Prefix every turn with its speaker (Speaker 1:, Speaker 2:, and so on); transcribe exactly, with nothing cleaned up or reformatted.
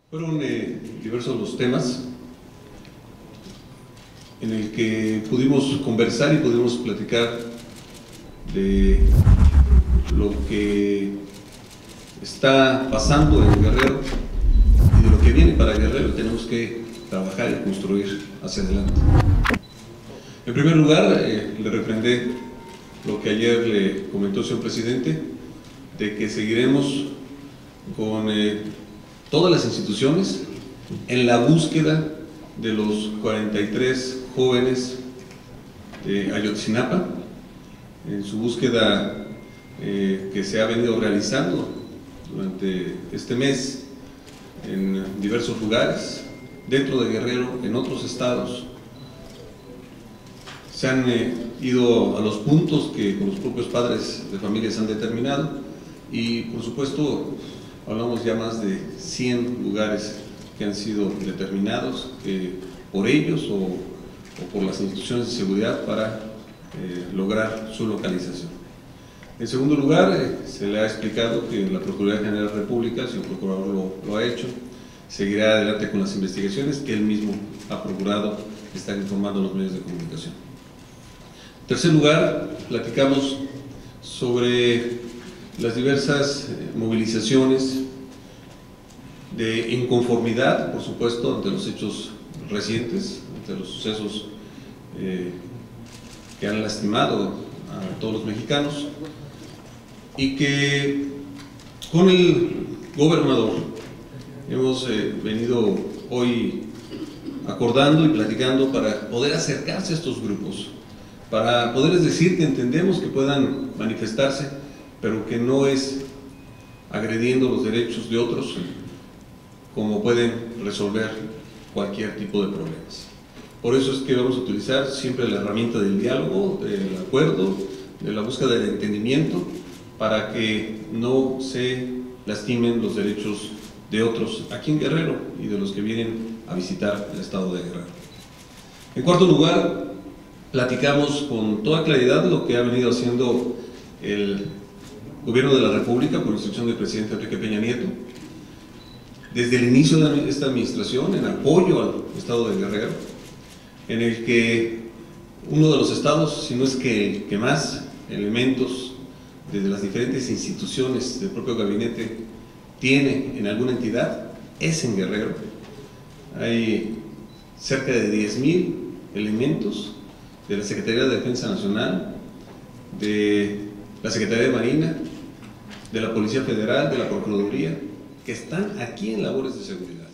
Speaker 1: Fueron eh, diversos los temas en el que pudimos conversar y pudimos platicar de lo que está pasando en Guerrero y de lo que viene para Guerrero. Tenemos que trabajar y construir hacia adelante. En primer lugar, eh, le refrendé lo que ayer le comentó el señor presidente, de que seguiremos con eh, todas las instituciones en la búsqueda de los cuarenta y tres jóvenes de Ayotzinapa, en su búsqueda eh, que se ha venido realizando durante este mes en diversos lugares, dentro de Guerrero, en otros estados. Se han eh, ido a los puntos que con los propios padres de familias han determinado y, por supuesto, hablamos ya más de cien lugares que han sido determinados que por ellos o, o por las instituciones de seguridad para eh, lograr su localización. En segundo lugar, eh, se le ha explicado que la Procuraduría General de la República, si el procurador lo, lo ha hecho, seguirá adelante con las investigaciones que él mismo ha procurado estar informando a los medios de comunicación. En tercer lugar, platicamos sobre las diversas movilizaciones de inconformidad, por supuesto, ante los hechos recientes, ante los sucesos eh, que han lastimado a todos los mexicanos, y que con el gobernador hemos eh, venido hoy acordando y platicando para poder acercarse a estos grupos, para poderles decir que entendemos que puedan manifestarse, pero que no es agrediendo los derechos de otros como pueden resolver cualquier tipo de problemas. Por eso es que vamos a utilizar siempre la herramienta del diálogo, del acuerdo, de la búsqueda del entendimiento, para que no se lastimen los derechos de otros aquí en Guerrero y de los que vienen a visitar el estado de Guerrero. En cuarto lugar, platicamos con toda claridad lo que ha venido haciendo el Gobierno de la República por instrucción del presidente Enrique Peña Nieto desde el inicio de esta administración en apoyo al estado de Guerrero, en el que uno de los estados, si no es que el que más elementos desde las diferentes instituciones del propio gabinete tiene en alguna entidad, es en Guerrero. Hay cerca de diez mil elementos de la Secretaría de Defensa Nacional, de la Secretaría de Marina, de la Policía Federal, de la Procuraduría, que están aquí en labores de seguridad.